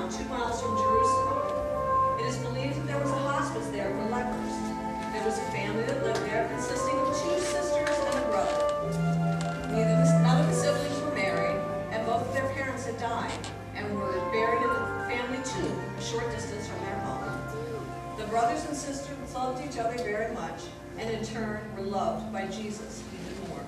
about 2 miles from Jerusalem. It is believed that there was a hospice there for lepers. There was a family that lived there consisting of 2 sisters and a brother. None of the siblings were married, and both of their parents had died and were buried in the family tomb a short distance from their home. The brothers and sisters loved each other very much, and in turn were loved by Jesus even more.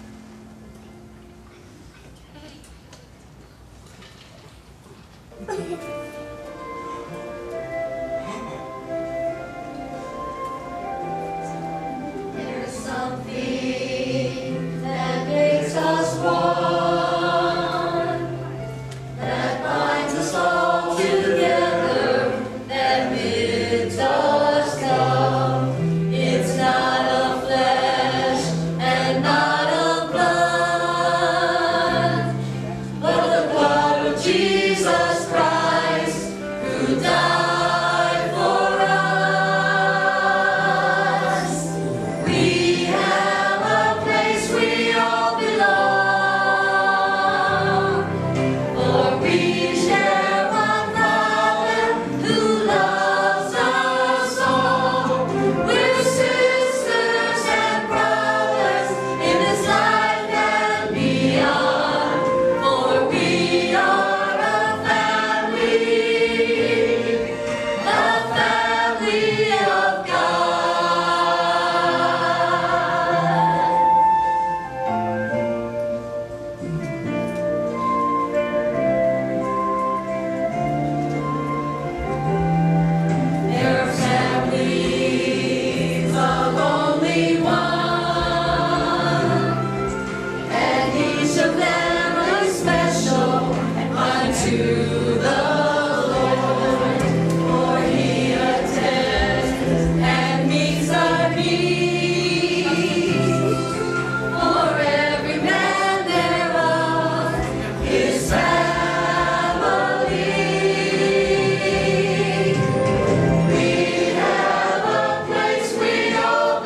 There's something that makes us one, that binds us all together, that bids us come. It's not of flesh and not of blood, but the blood of Jesus Christ, who died for us. We have a place we all belong, for we share one Father who loves us all. We're sisters and brothers in this life and beyond, for we are a family of There are families of only one, and each of them is special unto the Lord, for He attends and meets our needs. For every man thereof is family. We have a place we all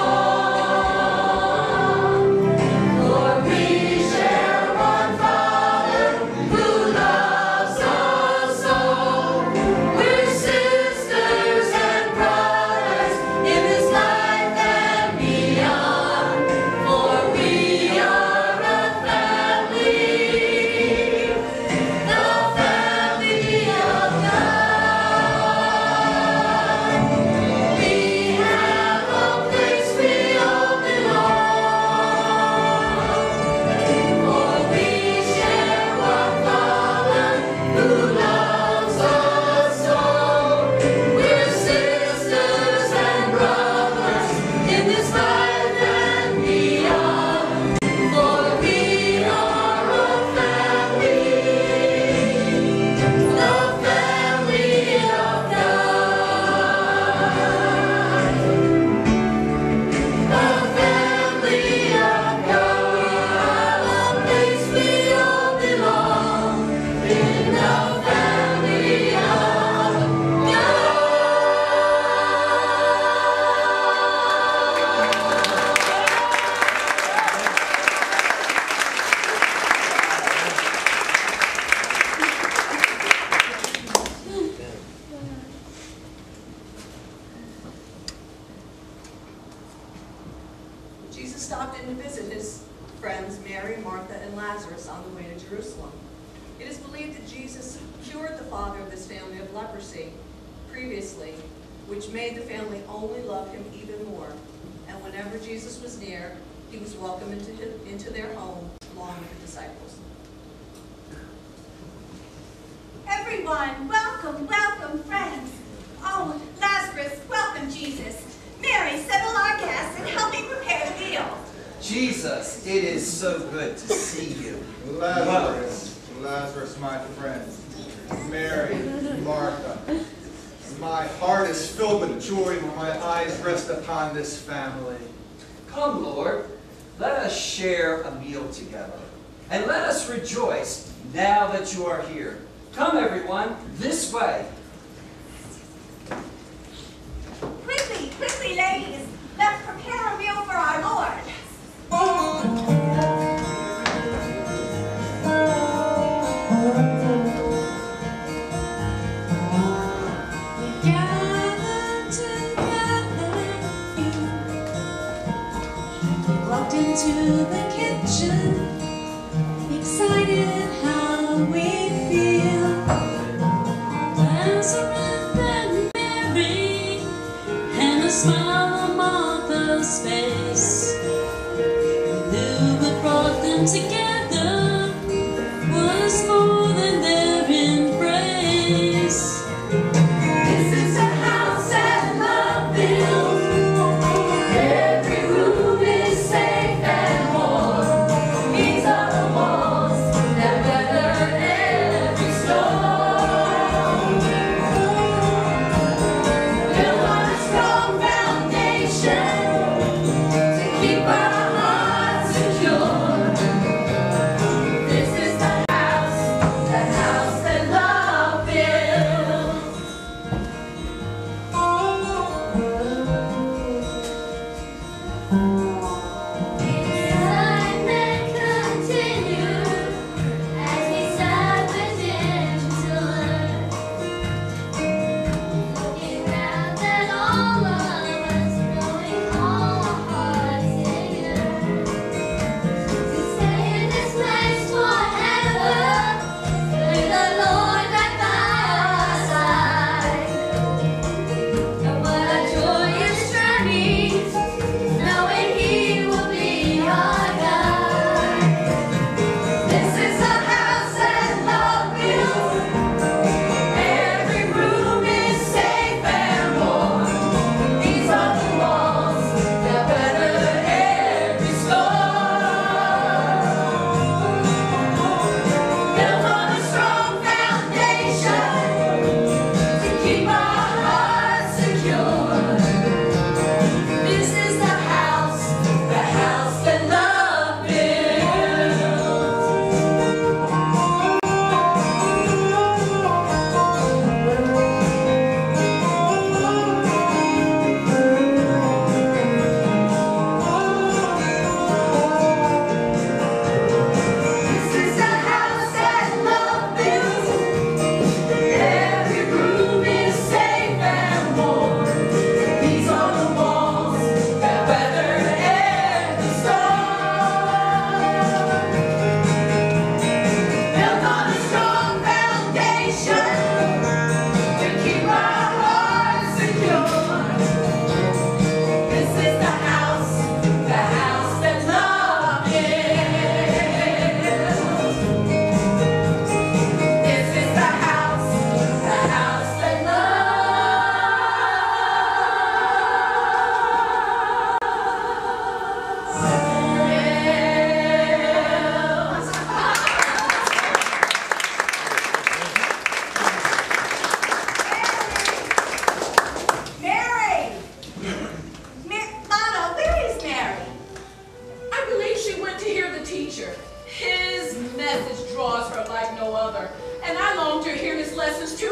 belong, for we share one Father who loves us all. We're sisters and brothers in this life and beyond, for we are a family of God. We have a place we all belong, for we share one Father who loves us all. We're sisters and brothers in this life and beyond, for we are a family of Jesus stopped in to visit his friends Mary, Martha, and Lazarus on the way to Jerusalem. It is believed that Jesus cured the father of this family of leprosy previously, which made the family only love him even more. And whenever Jesus was near, he was welcomed into their home along with the disciples. Everyone, welcome, welcome, friends. Oh, Lazarus, welcome, Jesus. Mary, settle our guests and help me prepare the meal. Jesus, it is so good to see you. Lazarus, my friend. Mary, Martha. My heart is filled with joy when my eyes rest upon this family. Come, Lord, let us share a meal together, and let us rejoice now that you are here. Come, everyone, this way. Quickly, quickly, ladies. Let's prepare a meal for our Lord.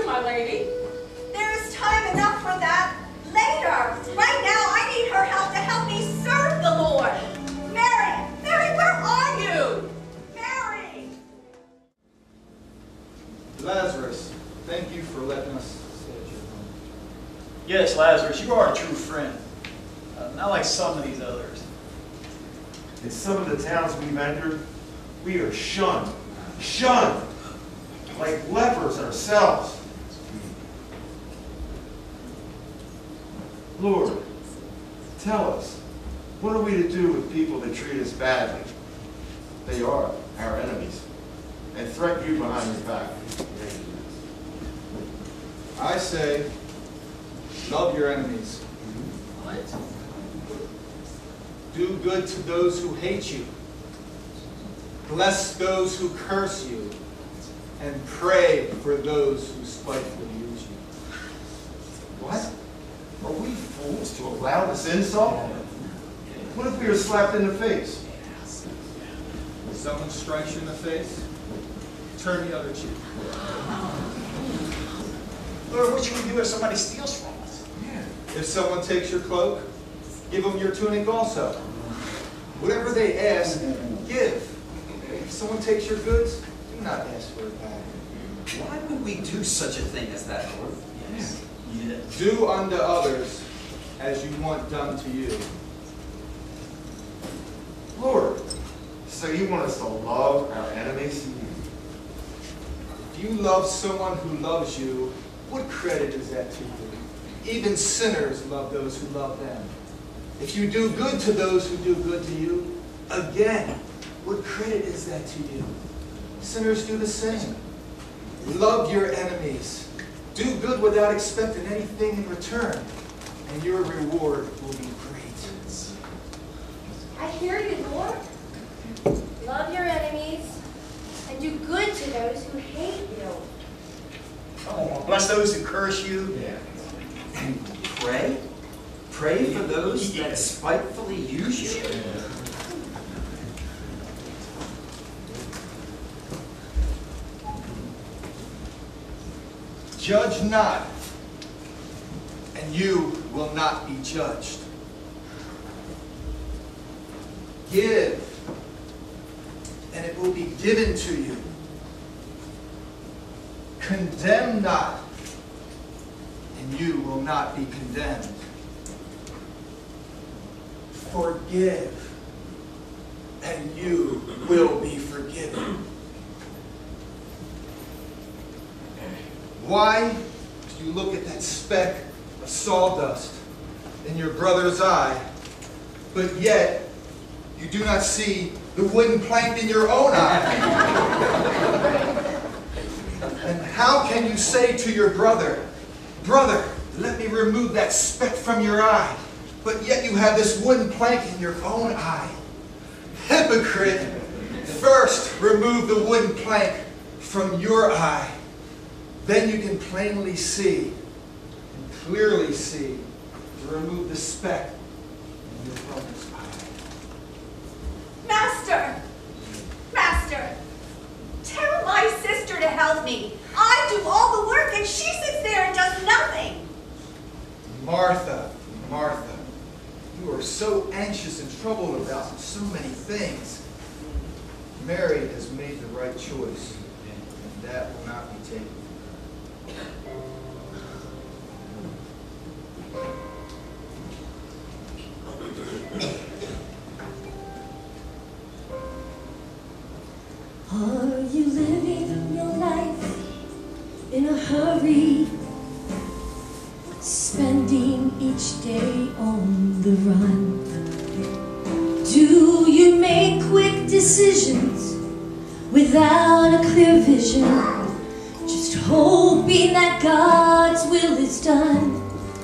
too, my lady. There is time enough for that later. Right now, I need her help to help me serve the Lord. Mary, Mary, where are you? Mary! Lazarus, thank you for letting us stay at your home. Yes, Lazarus, you are a true friend. Not like some of these others. In some of the towns we've entered, we are shunned, like lepers ourselves. Lord, tell us, what are we to do with people that treat us badly? They are our enemies, and threaten you behind your back. I say, love your enemies. Do good to those who hate you. Bless those who curse you. And pray for those who spitefully use you. What? Are we fools to allow this insult? What if we are slapped in the face? If someone strikes you in the face, turn the other cheek. Lord, what should we do if somebody steals from us? If someone takes your cloak, give them your tunic also. Whatever they ask, give. If someone takes your goods, do not ask for it back. Why would we do such a thing as that, Lord? Yes. Do unto others as you want done to you. Lord, so you want us to love our enemies? If you love someone who loves you, what credit is that to you? Even sinners love those who love them. If you do good to those who do good to you, again, what credit is that to you? Sinners do the same. Love your enemies. Do good without expecting anything in return, and your reward will be great. I hear you, Lord. Love your enemies and do good to those who hate you. Oh, bless those who curse you. And pray? Pray for those that spitefully use you? Judge not, and you will not be judged. Give, and it will be given to you. Condemn not, and you will not be condemned. Forgive, and you will be forgiven. Why do you look at that speck of sawdust in your brother's eye, but yet you do not see the wooden plank in your own eye? And how can you say to your brother, "Brother, let me remove that speck from your eye," but yet you have this wooden plank in your own eye? Hypocrite! First, remove the wooden plank from your eye. Then you can plainly see and clearly see to remove the speck in your brother's eye. Master! Master! Tell my sister to help me. I do all the work and she sits there and does nothing. Martha, Martha, you are so anxious and troubled about so many things. Mary has made the right choice, and that will not be taken. Are you living your life in a hurry, spending each day on the run? Do you make quick decisions without a clear vision, just hoping that God's will is done?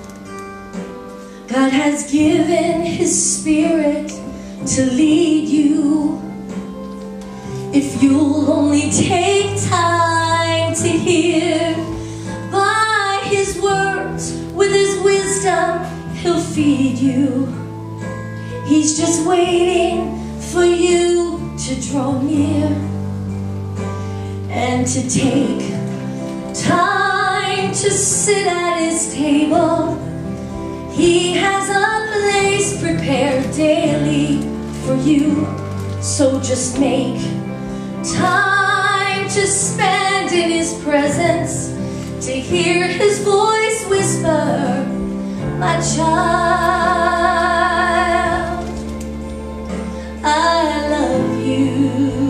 God has given His Spirit to lead you. If you'll only take time to hear, by His words, with His wisdom, He'll feed you. He's just waiting for you to draw near and to take time to sit at his table. He has a place prepared daily for you. So just make time to spend in his presence, to hear his voice whisper, my child, I love you.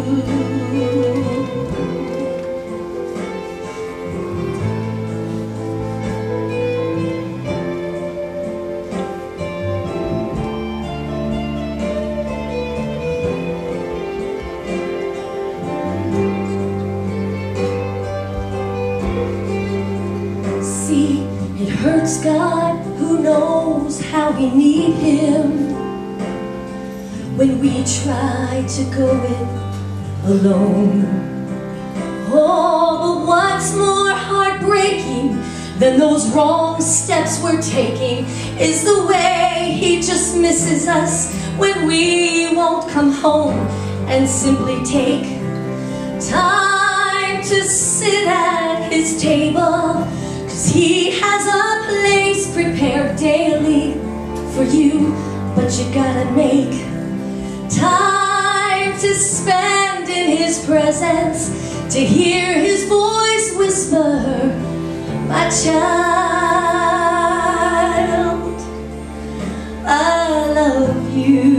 See, it hurts God, who knows how we need him, when we try to go it alone. Oh, but what's more heartbreaking than those wrong steps we're taking is the way he just misses us when we won't come home and simply take time to sit at his table. 'Cause he has a place prepared daily for you, but you gotta make time to spend in his presence, to hear his voice whisper, my child, I love you.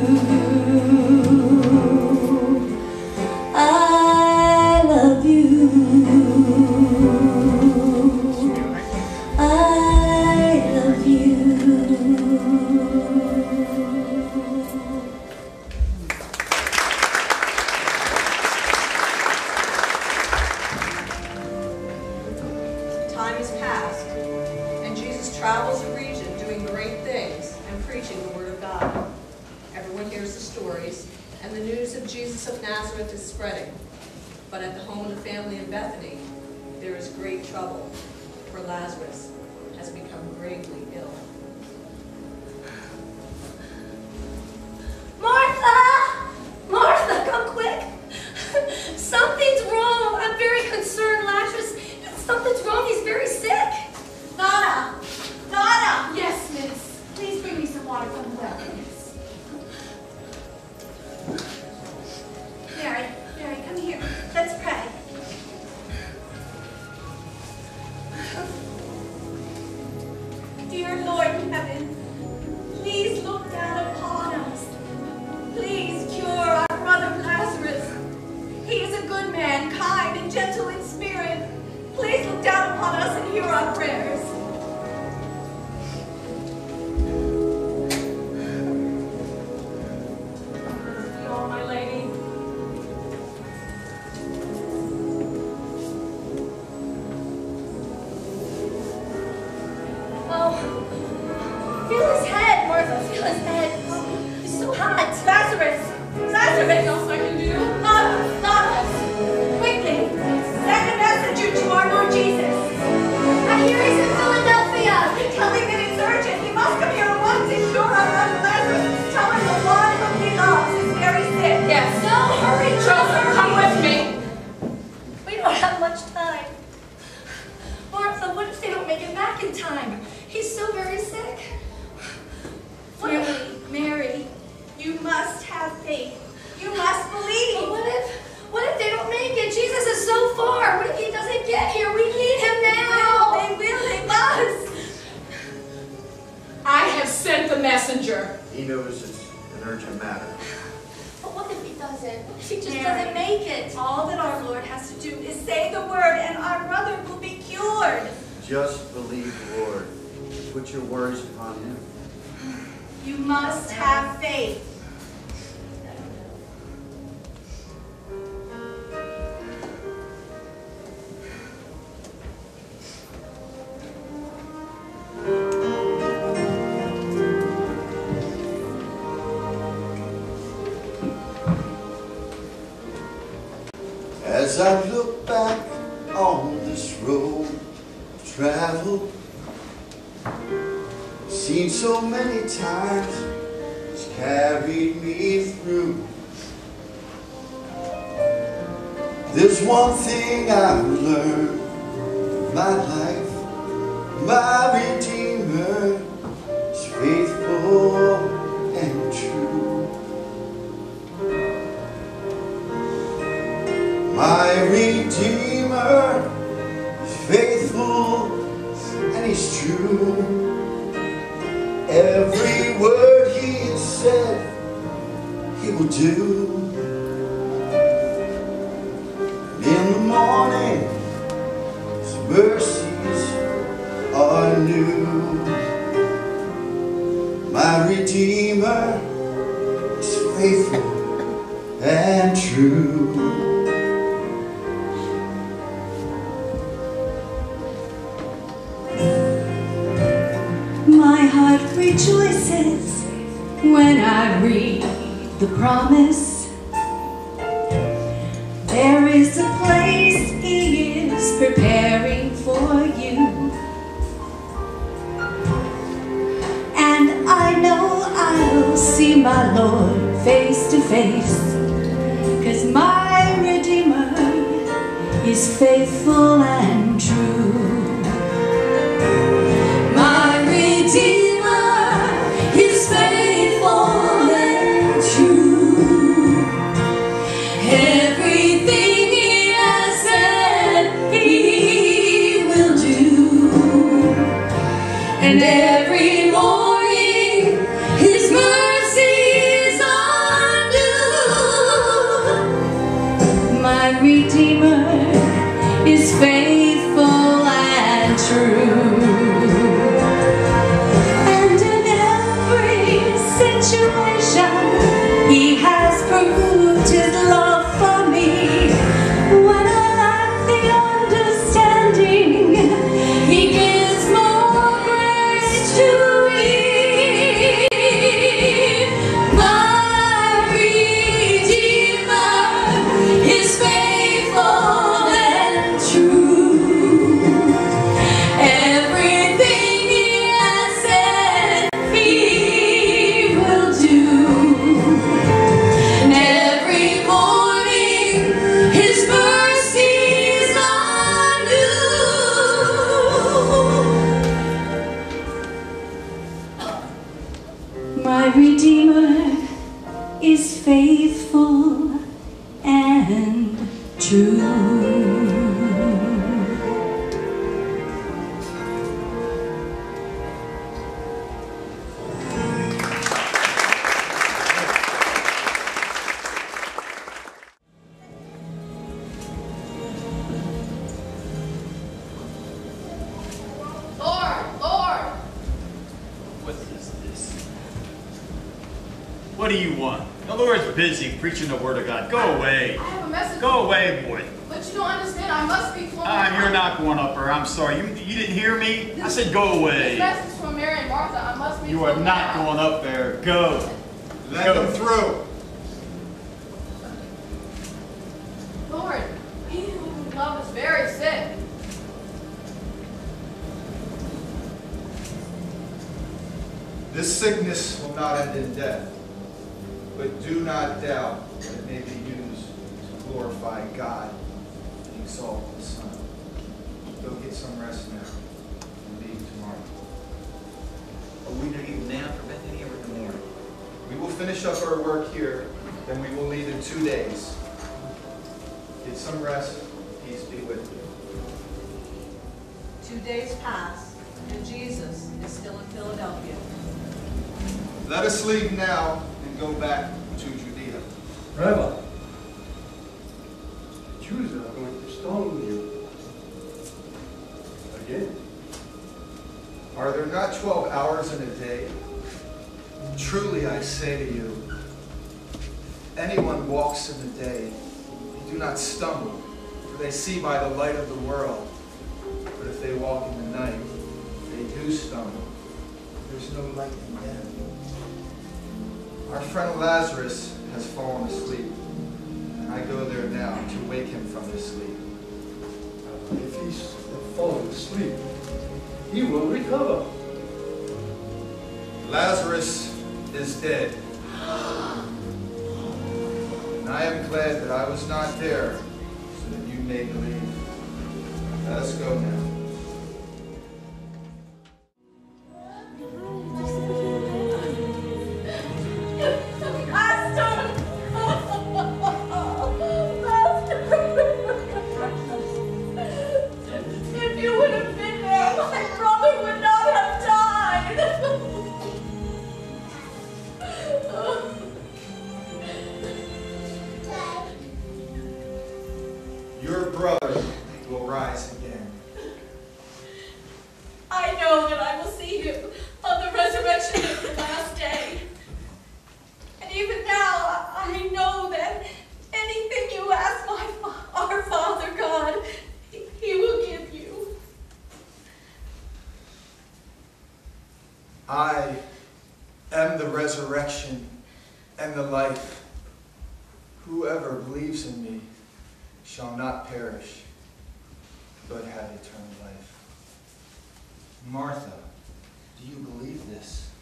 I love you. I love you. Time has passed, and Jesus travels the region doing great things and preaching the word of God. Everyone hears the stories, and the news of Jesus of Nazareth is spreading. But at the home of the family in Bethany, there is great trouble, for Lazarus has become gravely ill. Martha! Martha, come quick! Something's wrong. I'm very concerned, Lazarus. Something's wrong. He's very sick. Nana! Nana! Yes, miss. Please bring me some water from the well. Mary, come here. Let's pray. Dear Lord in heaven, please look down upon us. Please cure our brother Lazarus. He is a good man, kind and gentle in spirit. Please look down upon us and hear our prayers. You all, my lady? Oh, feel his head, Martha. Feel his head. He's so hot. Lazarus! Lazarus! Anything else I can do? Nana! Quickly! Send a messenger to our Lord Jesus. I hear he's in Philadelphia. Tell him that it's urgent. He must come here at once and cure our brother Lazarus. Tell him the one whom he loves is very sick. Yes. No, hurry, Joseph, come with me. We don't have much time. Martha, what if they don't make it back in time? He's so very sick. What if, Mary, you must have faith. You must believe. what if they don't make it? Jesus is so far. What if he doesn't get here? We need him now. They must. I have sent the messenger. He knows it's an urgent matter. But what if he doesn't? What if he just Mary, doesn't make it? All that our Lord has to do is say the word and our brother will be cured. Just believe the Lord. Put your worries upon him. You must have faith. As I look back on this road I've traveled, seen so many times, it's carried me through. There's one thing I've learned in my life: my Redeemer is faithful and true. My Redeemer is faithful and he's true. Every word he has said, he will do. And in the morning, his mercies are new. My Redeemer is faithful and true. My heart rejoices when I read the promise. There is a place he is preparing for you. And I know I'll see my Lord face to face, 'cause my Redeemer is faithful and true. My Redeemer is faithful and true. Everything he has said, he will do. And every morning, his mercies are new. My Redeemer is faithful and true. And in every situation, he has proved his love for me. When I lack the understanding, he gives more grace to me. My Redeemer is faithful and true. Everything he has said, he will do. And every morning, his mercies are new. My Redeemer is faithful and true. Lord! What is this? What do you want? The Lord's busy preaching the word of God. Go away. I have a message. Go away, boy. But you don't understand. I must be close. You're not going up there. I'm sorry. You didn't hear me? I said go This away. message from Mary and Martha. I must be You are not going up there. Go. Let them through. Lord, he whom you love is very sick. This sickness will not end in death, but do not doubt that it may be used to glorify God and exalt the Son. Go get some rest now and leave tomorrow. Are we to leave now for Bethany or in the morning? We will finish up our work here, then we will leave in 2 days. Get some rest, peace be with you. 2 days pass, and Jesus is still in Philadelphia. Let us leave now and go back to Judea. Rabbi, the Jews are going to stone you again. Are there not 12 hours in a day? Truly I say to you, anyone walks in the day, they do not stumble, for they see by the light of the world. But if they walk in the night, they do stumble. There's no light in them. Our friend Lazarus has fallen asleep, and I go there now to wake him from his sleep. If he's fallen asleep, he will recover. Lazarus is dead. And I am glad that I was not there, so that you may believe. Let us go now. resurrection is the last day. And even now, I know that anything you ask our Father God, He will give you. I am the resurrection and the life. Whoever believes in me shall not perish, but have eternal life. Martha, do you believe this?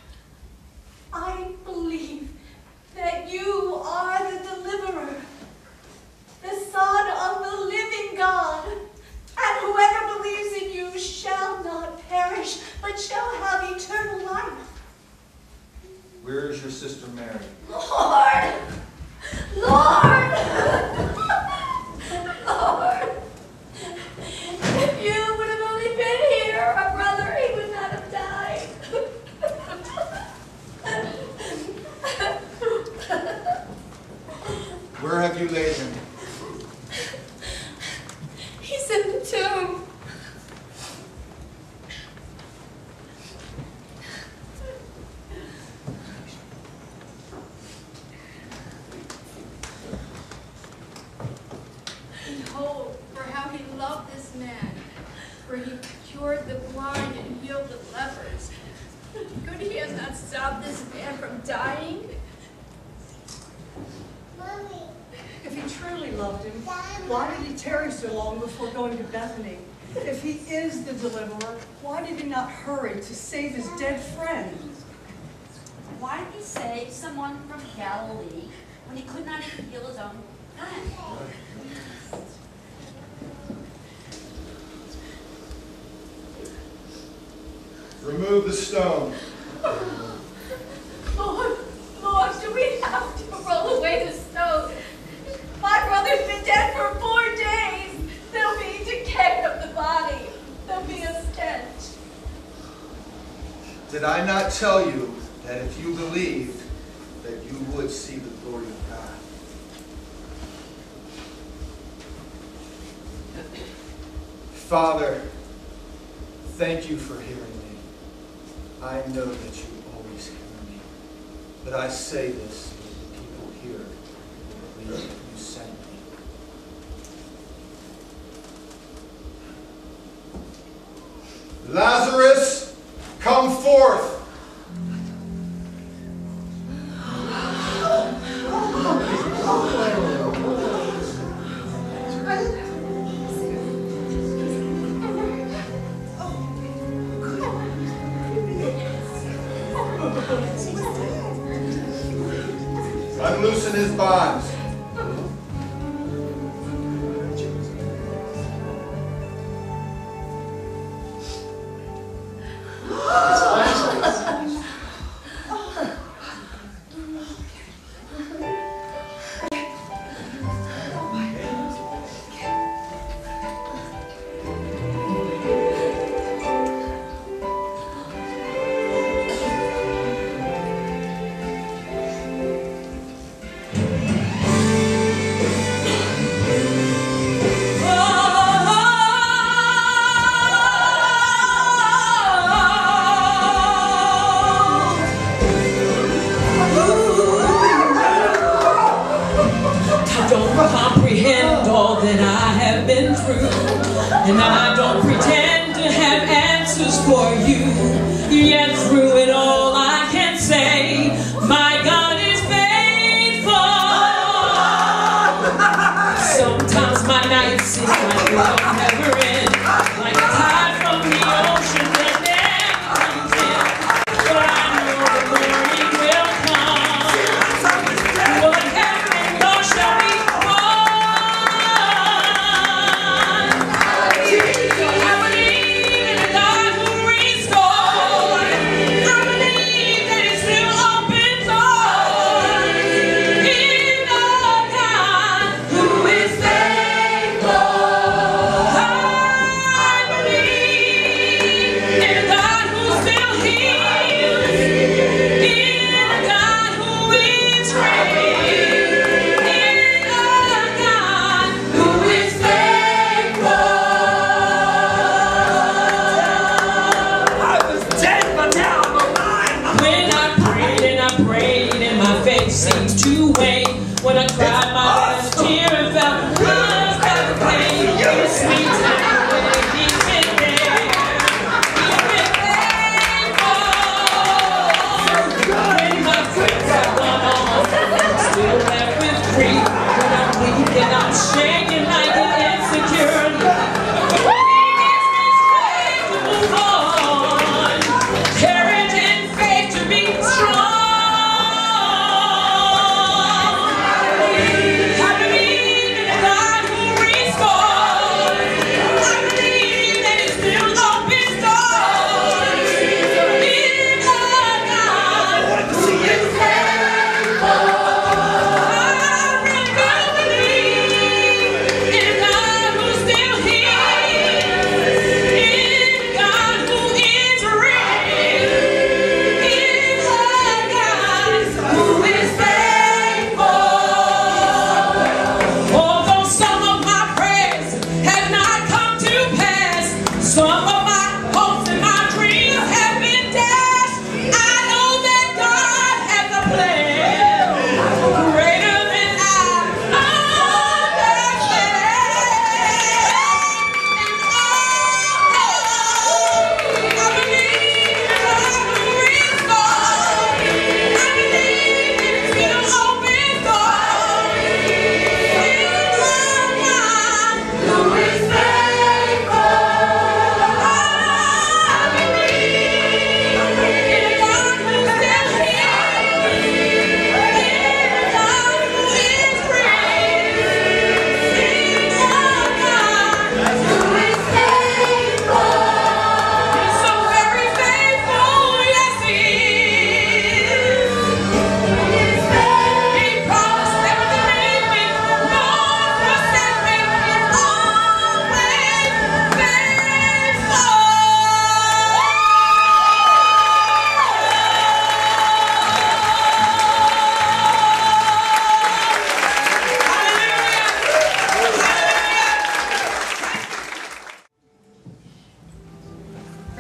I believe that you are the deliverer, the Son of the living God, and whoever believes in you shall not perish, but shall have eternal life. Where is your sister Mary? Lord! Lord! Lord! If you would have only been here, our brother, he would not have died. Where have you laid him? He's in the tomb. Behold, for how he loved this man, for he cured the blind and healed the lepers. Could he have not stopped this man from dying? If he truly loved him, why did he tarry so long before going to Bethany? If he is the deliverer, why did he not hurry to save his dead friend? Why did he save someone from Galilee when he could not even heal his own friend? Remove the stone. Lord, do we have to roll away the stone? My brother's been dead for 4 days. There'll be decay of the body. There'll be a stench. Did I not tell you that if you believed, that you would see the glory of God? Father, thank you for hearing me. I know that you always hear me. But I say this so that the people here will believe that you sent me. Lazarus, come forth! Unloosen his bonds. And I don't pretend to have answers for you. Yet through it all I can say, my God is faithful. Sometimes my nights seem like they'll never end, like a tide from the ocean that never comes in. But I know the morning will come. What happened though shall be I believe in a God who restores.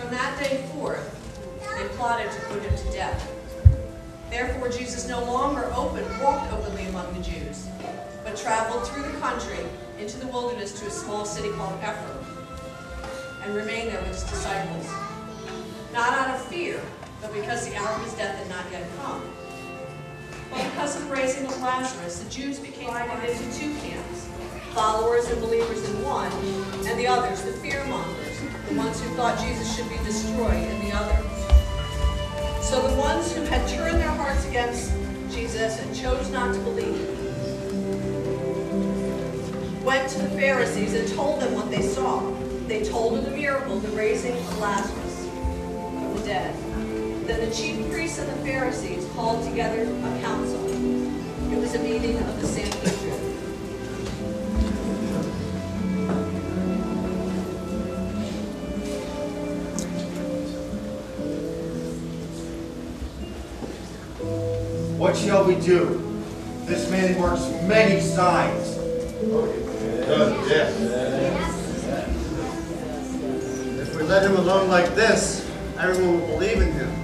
From that day forth, they plotted to put him to death. Therefore, Jesus no longer walked openly among the Jews, but traveled through the country into the wilderness to a small city called Ephraim, and remained there with his disciples. Not out of fear, but because the hour of his death had not yet come. But because of the raising of Lazarus, the Jews became divided into two camps, followers and believers in one, and the others, the fear-mongers, the ones who thought Jesus should be destroyed, in the other. So the ones who had turned their hearts against Jesus and chose not to believe went to the Pharisees and told them what they saw. They told of the miracle, the raising of Lazarus from the dead. Then the chief priests and the Pharisees called together a council. It was a meeting of the Sanhedrin. What shall we do? This man works many signs. If we let him alone like this, everyone will believe in him.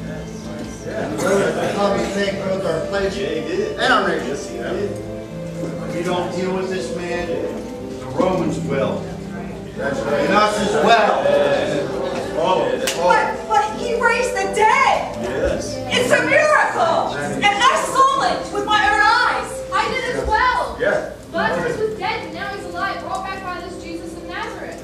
The common thing both our place and our nation. If we don't deal with this man, the Romans will. That's right. And us as well. But he raised the dead! Yes. It's a miracle! And I saw it with my own eyes! I did as well. Yeah. Lazarus was dead, and now he's alive, brought back by this Jesus of Nazareth.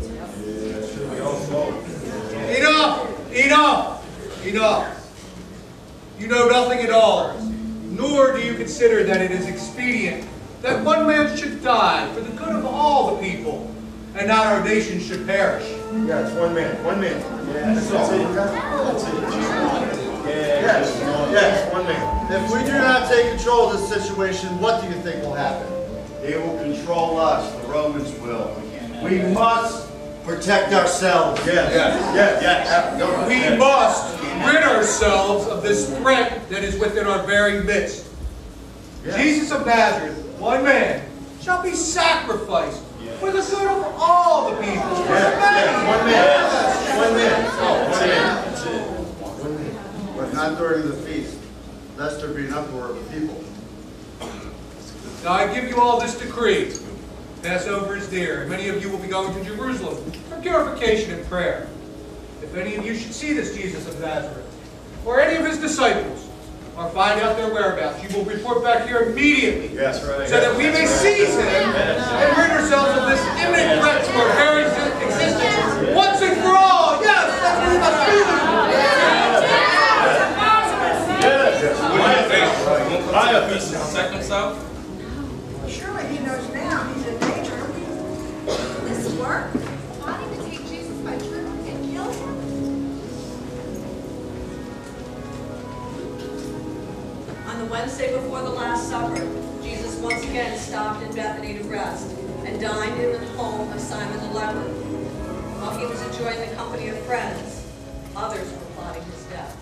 Enough! Enough! Enough! You know nothing at all, nor do you consider that it is expedient that one man should die for the good of all the people, and not our nation should perish. Yeah, it's one man. One man. Yeah, that's all. That's it. Yes, one man. If we do not take control of this situation, what do you think will happen? They will control us. The Romans will. We must protect ourselves. Yes. We must rid ourselves of this threat that is within our very midst. Yes. Jesus of Nazareth, one man, shall be sacrificed for the good of all the people. One man. But not during the feast, lest there be an uproar of the people. Now I give you all this decree. Passover is near, and many of you will be going to Jerusalem for purification and prayer. If any of you should see this Jesus of Nazareth, or any of his disciples, or find out their whereabouts, you will report back here immediately. Yes, right. So that we may seize him and rid ourselves of this imminent threat to our very existence once and for all. Yes, that's what we must do. Caiaphas is second south. Surely he knows now he's in danger. This work? Plotting to take Jesus by truth and kill him? On the Wednesday before the Last Supper, Jesus once again stopped in Bethany to rest and dined in the home of Simon the leper. While he was enjoying the company of friends, others were plotting his death.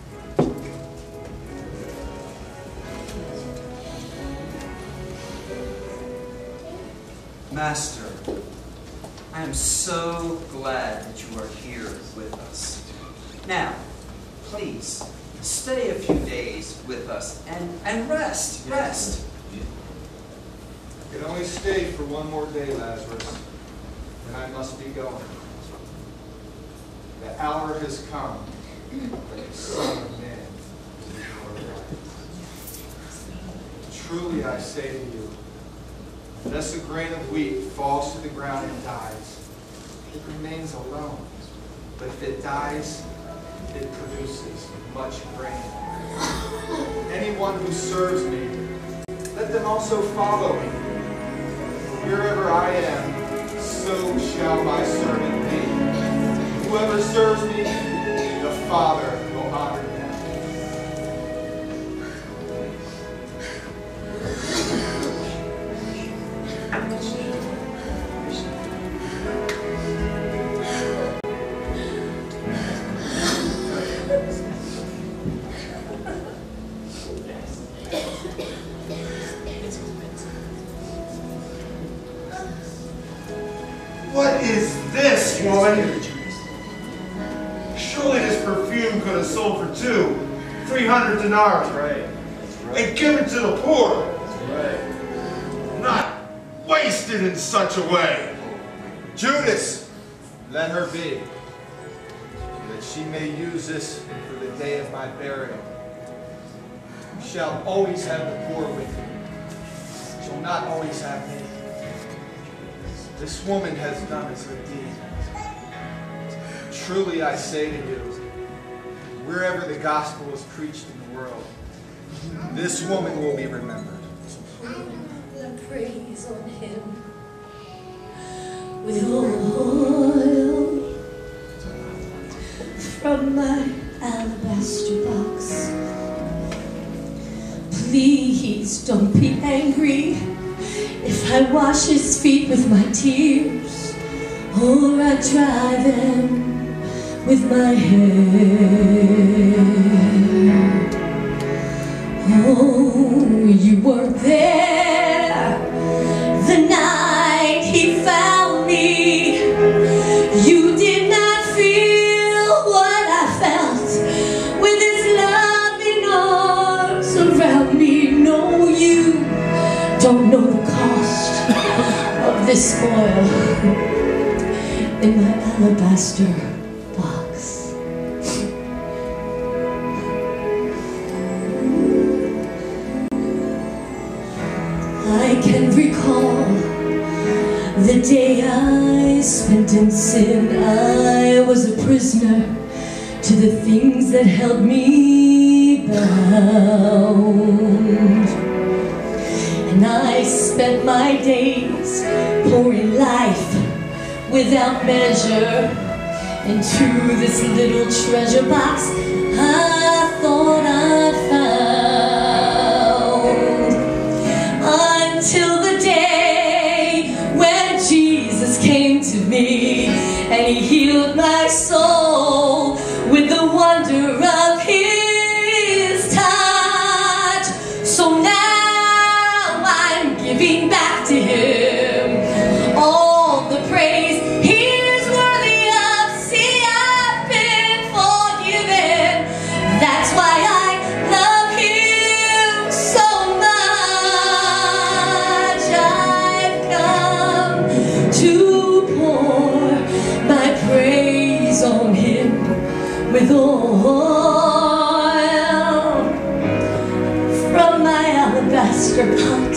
Master, I am so glad that you are here with us. Now, please, stay a few days with us and rest. I can only stay for one more day, Lazarus, and I must be going. The hour has come that the Son of Man is glorified. Truly I say to you, unless a grain of wheat falls to the ground and dies, it remains alone. But if it dies, it produces much grain. Anyone who serves me, let them also follow me. Wherever I am, so shall my servant be. Whoever serves me, the Father will honor them. What is this, woman? perfume could have sold for 300 denarii. Right. And given to the poor. Right. Not wasted in such a way. Judas, let her be, that she may use this for the day of my burial. You shall always have the poor with you. You shall not always have me. This woman has done as her deed. Truly I say to you, wherever the gospel is preached in the world, this woman will be remembered. The praise on him with oil from my alabaster box. Please don't be angry if I wash his feet with my tears, or I dry them with my hair. Oh, you weren't there the night he found me. You did not feel what I felt with his loving arms around me. No, you don't know the cost of this oil in my alabaster box. I can recall the day I spent in sin. I was a prisoner to the things that held me bound. And I spent my days pouring life without measure into this little treasure box I thought I'd found. Until the day when Jesus came to me and he healed my soul with the wonder of his touch. So now I'm giving back to him all the praise he is worthy of. See, I've been forgiven. That's why I love him so much. I've come to pour my praise on him with oil from my alabaster box.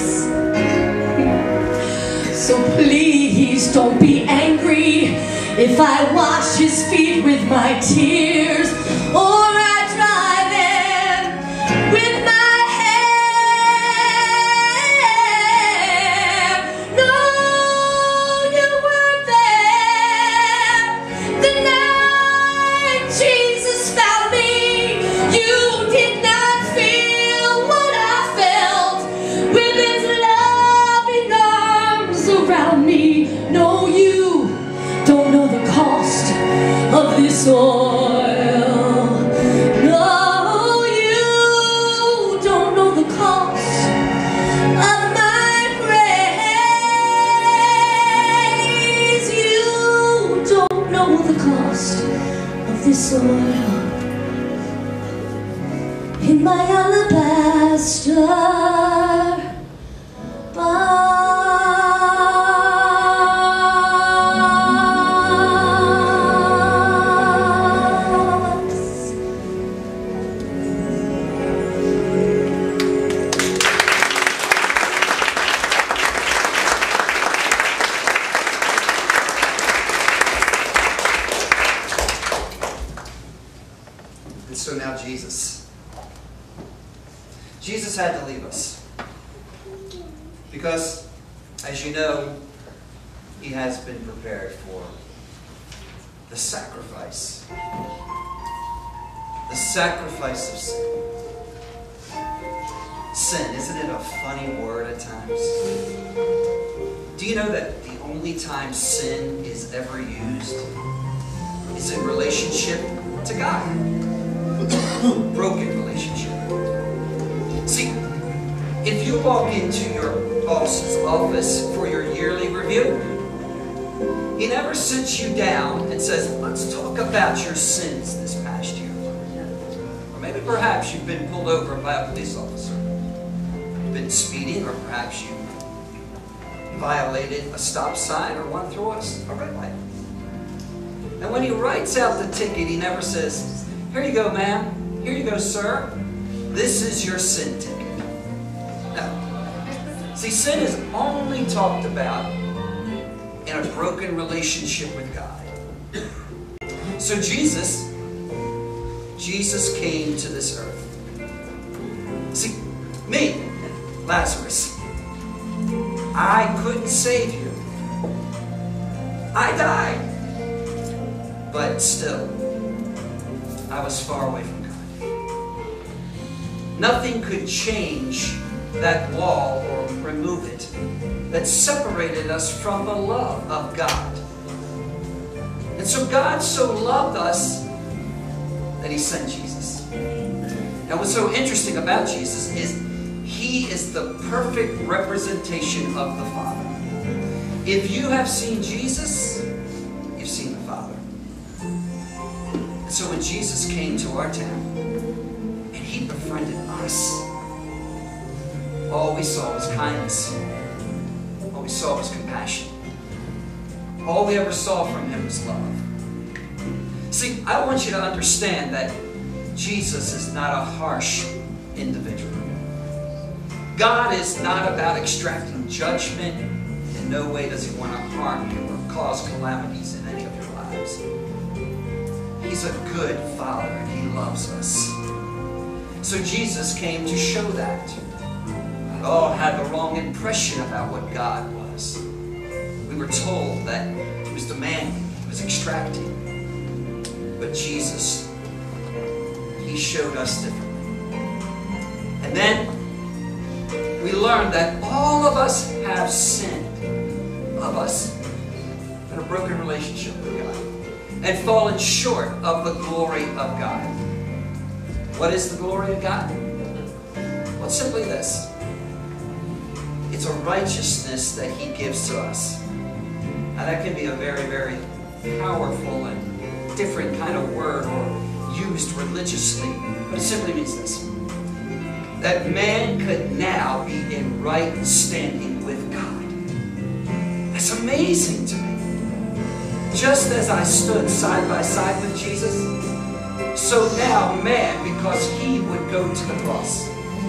So please don't be angry if I wash his feet with my tears, or I dry them with my hair. No, you weren't there the night Jesus found me. You did not feel what I felt with his loving arms around me. No, you don't know the cost of this oil. No, you don't know the cost of my praise. You don't know the cost of this oil in my alabaster box. And so now Jesus had to leave us. Because, as you know, he has been prepared for the sacrifice. The sacrifice of sin. Sin, isn't it a funny word at times? Do you know that the only time sin is ever used is in relationship to God? Broken relationship. See, if you walk into your boss's office for your yearly review, he never sits you down and says, let's talk about your sins this past year. Maybe perhaps you've been pulled over by a police officer. You've been speeding, or perhaps you violated a stop sign or went through a red light. And when he writes out the ticket, he never says, "Here you go, ma'am. Here you go, sir. This is your sin ticket." No. See, sin is only talked about in a broken relationship with God. So Jesus came to this earth. See, me, Lazarus, I couldn't save you. I died. But still, I was far away from God. Nothing could change that wall or remove it that separated us from the love of God. And so God so loved us that he sent Jesus. Now what's so interesting about Jesus is he is the perfect representation of the Father. If you have seen Jesus, you've seen the Father. And so when Jesus came to our town and he befriended us, all we saw was kindness. All we saw was compassion. All we ever saw from him was love. See, I want you to understand that Jesus is not a harsh individual. God is not about extracting judgment. In no way does he want to harm you or cause calamities in any of your lives. He's a good Father and he loves us. So Jesus came to show that. We all had the wrong impression about what God was. We were told that he was demanding, he was extracting. But Jesus, he showed us differently. And then we learned that all of us have sinned. All of us had a broken relationship with God and fallen short of the glory of God. What is the glory of God? Well, it's simply this. It's a righteousness that he gives to us. Now that can be a very, very powerful and different kind of word or used religiously. But it simply means this. That man could now be in right standing with God. That's amazing to me. Just as I stood side by side with Jesus, so now man, because he would go to the cross.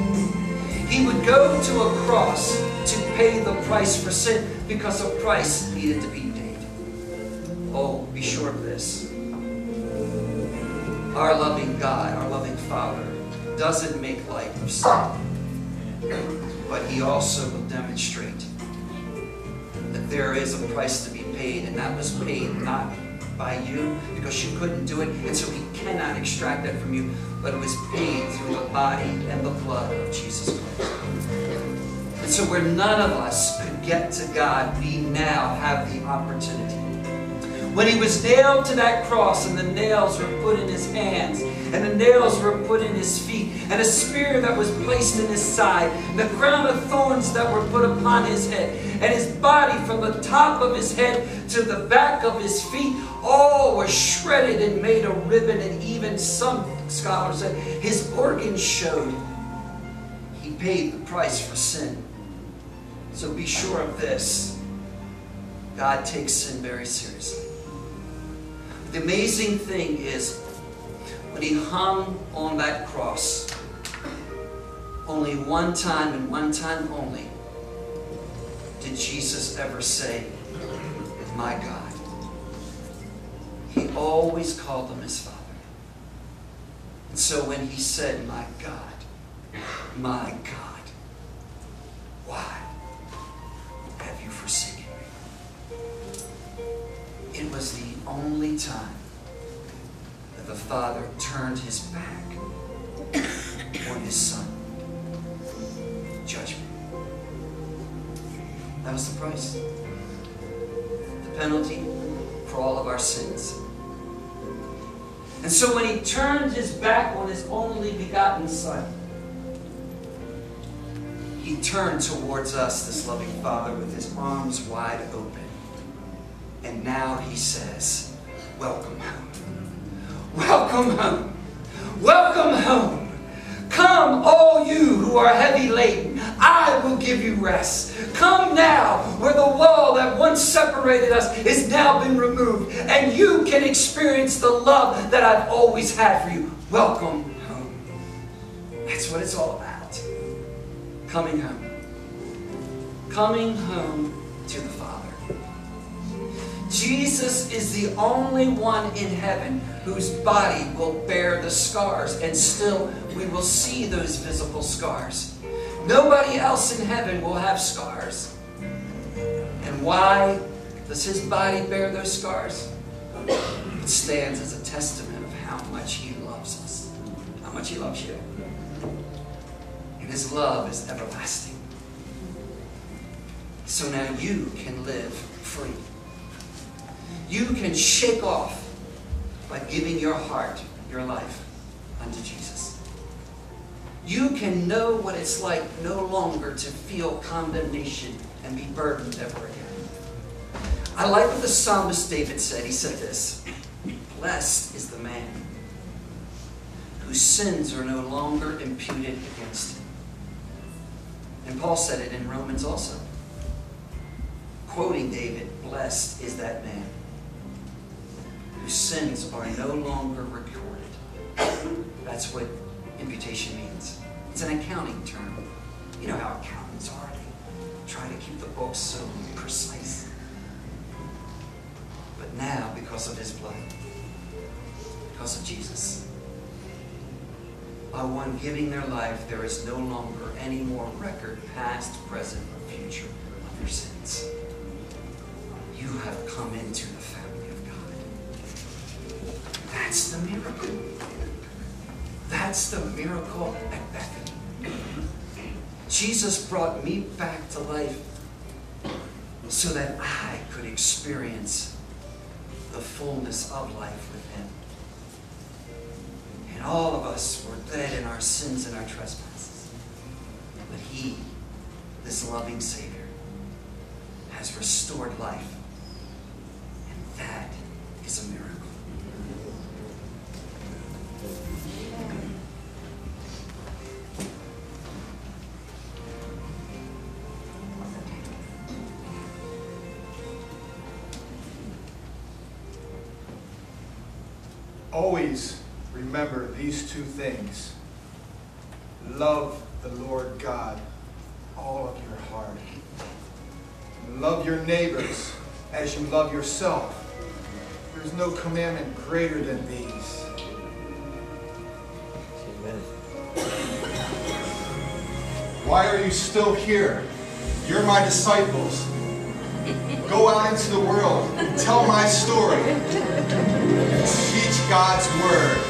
He would go to a cross to pay the price for sin because a price needed to be paid. Oh, be sure of this. Our loving God, our loving Father, doesn't make light of sin. But he also will demonstrate that there is a price to be paid, and that was paid not by you because you couldn't do it, and so he cannot extract that from you, but it was paid through the body and the blood of Jesus Christ. And so where none of us could get to God, we now have the opportunity. When he was nailed to that cross and the nails were put in his hands and the nails were put in his feet and a spear that was placed in his side and the crown of thorns that were put upon his head and his body from the top of his head to the back of his feet all were shredded and made a ribbon, and even some scholars said his organs showed. He paid the price for sin. So be sure of this. God takes sin very seriously. The amazing thing is, when he hung on that cross, only one time and one time only did Jesus ever say, "My God." He always called him his Father. And so when he said, "My God, my God, why have you forsaken me?" It was the only time that the Father turned his back on his Son. Judgment. That was the price. The penalty for all of our sins. And so when he turned his back on his only begotten Son, he turned towards us, this loving Father, with his arms wide open. And now he says, "Welcome home. Welcome home. Welcome home. Come, all you who are heavy laden, I will give you rest. Come now, where the wall that once separated us has now been removed, and you can experience the love that I've always had for you. Welcome home. That's what it's all about. Coming home. Coming home to the Father. Jesus is the only one in heaven whose body will bear the scars, and still we will see those visible scars. Nobody else in heaven will have scars. And why does his body bear those scars? It stands as a testament of how much he loves us, how much he loves you. And his love is everlasting. So now you can live free. You can shake off by giving your heart, your life, unto Jesus. You can know what it's like no longer to feel condemnation and be burdened ever again. I like what the psalmist David said. He said this, "Blessed is the man whose sins are no longer imputed against him." And Paul said it in Romans also. Quoting David, "Blessed is that man whose sins are no longer recorded." That's what imputation means. It's an accounting term. You know how accountants are. They try to keep the books so precise. But now, because of his blood, because of Jesus, by one giving their life, there is no longer any more record, past, present, or future, of your sins. You have come into the family of God. That's the miracle. That's the miracle at Bethany. Jesus brought me back to life so that I could experience the fullness of life with him. And all of us were dead in our sins and our trespasses. But he, this loving Savior, has restored life. And that is a miracle. Always remember these two things. Love the Lord God, all of your heart. Love your neighbors as you love yourself. There's no commandment greater than these. Amen. Why are you still here? You're my disciples. Go out into the world and tell my story. Teach God's word.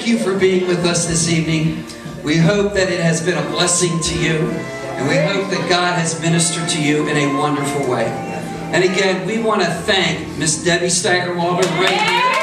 thank you for being with us this evening. We hope that it has been a blessing to you, and we hope that God has ministered to you in a wonderful way. And again, we want to thank Miss Debbie Staigerwald right here.